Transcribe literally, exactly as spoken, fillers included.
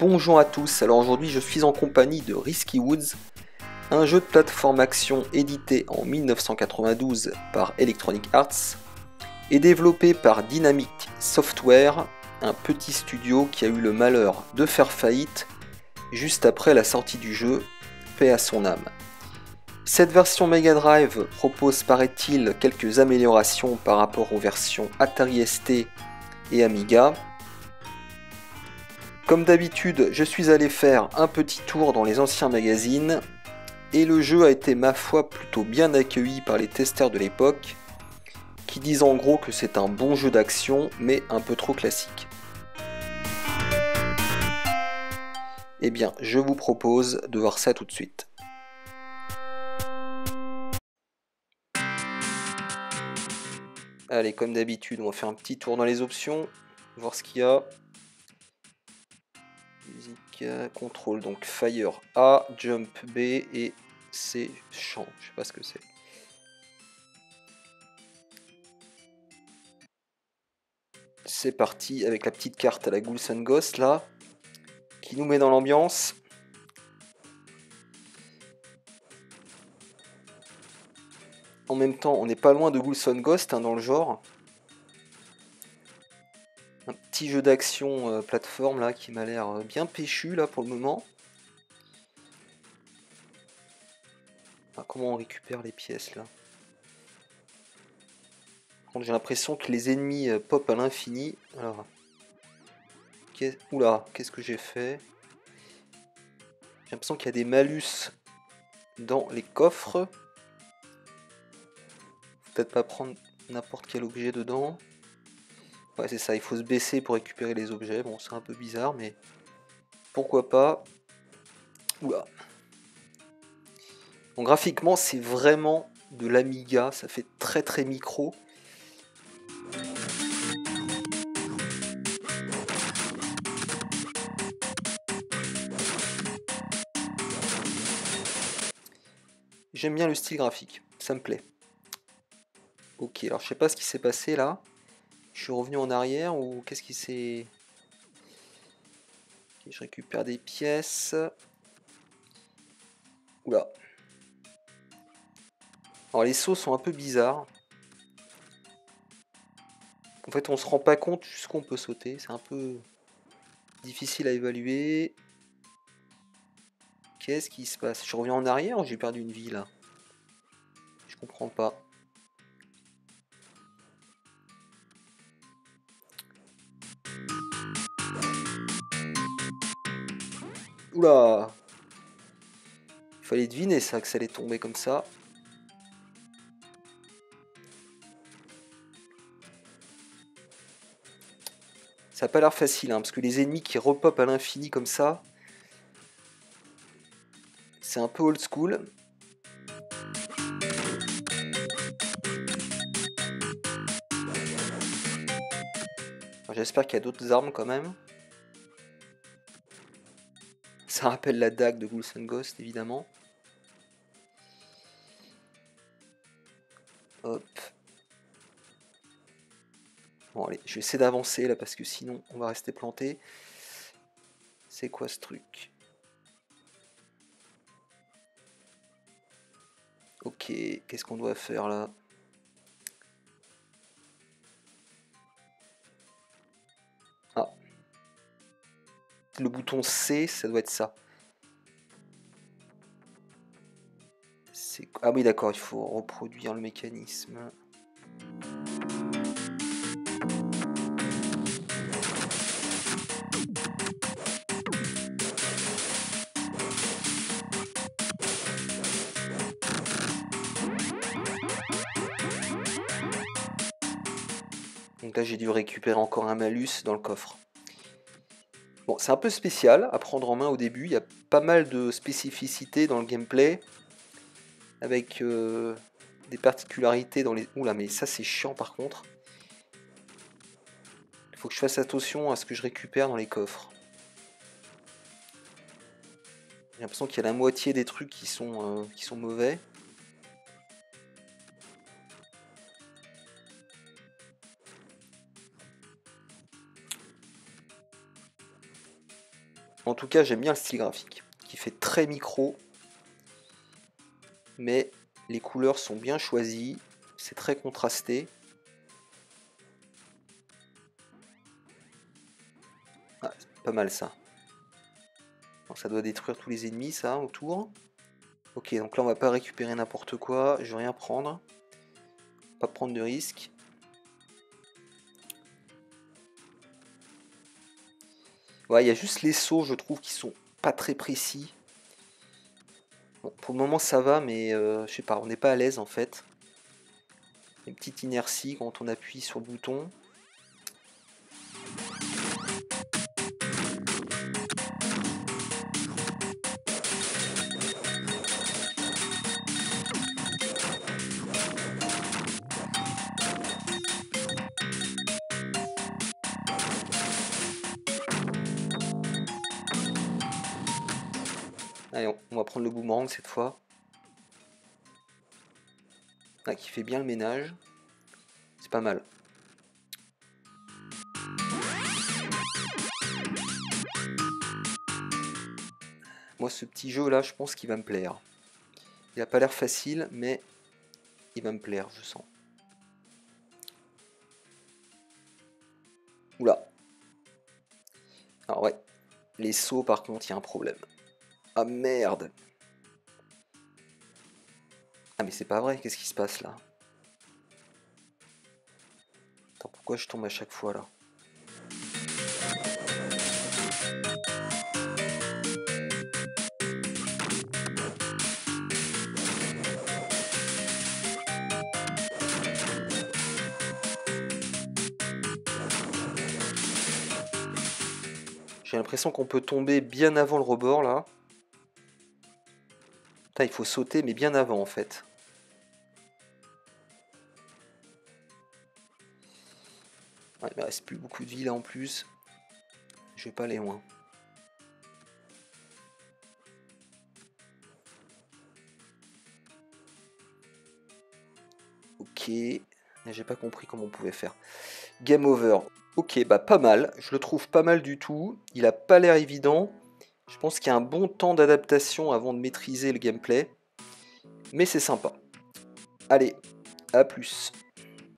Bonjour à tous, alors aujourd'hui je suis en compagnie de Risky Woods, un jeu de plateforme action édité en mille neuf cent quatre-vingt-douze par Electronic Arts et développé par Dynamic Software, un petit studio qui a eu le malheur de faire faillite juste après la sortie du jeu, paix à son âme. Cette version Mega Drive propose, paraît-il, quelques améliorations par rapport aux versions Atari S T et Amiga. Comme d'habitude, je suis allé faire un petit tour dans les anciens magazines et le jeu a été, ma foi, plutôt bien accueilli par les testeurs de l'époque, qui disent en gros que c'est un bon jeu d'action, mais un peu trop classique. Eh bien, je vous propose de voir ça tout de suite. Allez, comme d'habitude, on va faire un petit tour dans les options, voir ce qu'il y a. Musique, contrôle, donc Fire A, Jump B et C, Chant, je sais pas ce que c'est. C'est parti avec la petite carte à la Ghouls and Ghosts là, qui nous met dans l'ambiance. En même temps, on n'est pas loin de Ghouls and Ghosts hein, dans le genre. Un petit jeu d'action euh, plateforme là qui m'a l'air bien péchu là pour le moment. Ah, comment on récupère les pièces là? J'ai l'impression que les ennemis euh, pop à l'infini. Alors, qu'est... oula, qu'est-ce que j'ai fait? J'ai l'impression qu'il y a des malus dans les coffres. Faut peut-être pas prendre n'importe quel objet dedans. Ouais, c'est ça, il faut se baisser pour récupérer les objets. Bon, c'est un peu bizarre, mais pourquoi pas. Oula. Bon, graphiquement, c'est vraiment de l'Amiga. Ça fait très très micro. J'aime bien le style graphique, ça me plaît. Ok, alors je sais pas ce qui s'est passé là. Je suis revenu en arrière ou qu'est-ce qui s'est... Okay, je récupère des pièces. Oula. Alors les sauts sont un peu bizarres. En fait on se rend pas compte jusqu'où on peut sauter. C'est un peu difficile à évaluer. Qu'est-ce qui se passe? Je reviens en arrière ou j'ai perdu une vie là? Je comprends pas. Oula! Il fallait deviner ça, que ça allait tomber comme ça. Ça n'a pas l'air facile, hein, parce que les ennemis qui repopent à l'infini comme ça, c'est un peu old school. J'espère qu'il y a d'autres armes quand même. Ça rappelle la dague de Ghouls and Ghosts, évidemment. Hop. Bon, allez, je vais essayer d'avancer là, parce que sinon, on va rester planté. C'est quoi ce truc? Ok, qu'est-ce qu'on doit faire là? Ah. Le bouton C, ça doit être ça. Ah oui, d'accord, il faut reproduire le mécanisme. Donc là, j'ai dû récupérer encore un malus dans le coffre. Bon, c'est un peu spécial à prendre en main au début. Il y a pas mal de spécificités dans le gameplay. Avec euh, des particularités dans les... Oula, mais ça c'est chiant par contre. Il faut que je fasse attention à ce que je récupère dans les coffres. J'ai l'impression qu'il y a la moitié des trucs qui sont, euh, qui sont mauvais. En tout cas, j'aime bien le style graphique, qui fait très micro. Mais les couleurs sont bien choisies, c'est très contrasté. Ah, c'est pas mal ça. Donc, ça doit détruire tous les ennemis, ça, autour. Ok, donc là, on va pas récupérer n'importe quoi. Je vais rien prendre. Pas prendre de risque. Ouais, il y a juste les sauts, je trouve, qui sont pas très précis. Bon, pour le moment, ça va, mais euh, je sais pas, on n'est pas à l'aise, en fait. Une petite inertie quand on appuie sur le bouton. Allez, on va prendre le boomerang cette fois. Ah, qui fait bien le ménage. C'est pas mal. Moi, ce petit jeu là, je pense qu'il va me plaire. Il a pas l'air facile, mais il va me plaire, je sens. Oula. Alors ouais, les sauts par contre, il y a un problème. Ah merde. Ah mais c'est pas vrai, qu'est-ce qui se passe là? Attends, pourquoi je tombe à chaque fois là? J'ai l'impression qu'on peut tomber bien avant le rebord là. Putain, il faut sauter mais bien avant en fait. Ouais, il me reste plus beaucoup de vie là en plus. Je vais pas aller loin. Ok, j'ai pas compris comment on pouvait faire. Game over. Ok, bah pas mal. Je le trouve pas mal du tout. Il a pas l'air évident. Je pense qu'il y a un bon temps d'adaptation avant de maîtriser le gameplay. Mais c'est sympa. Allez, à plus.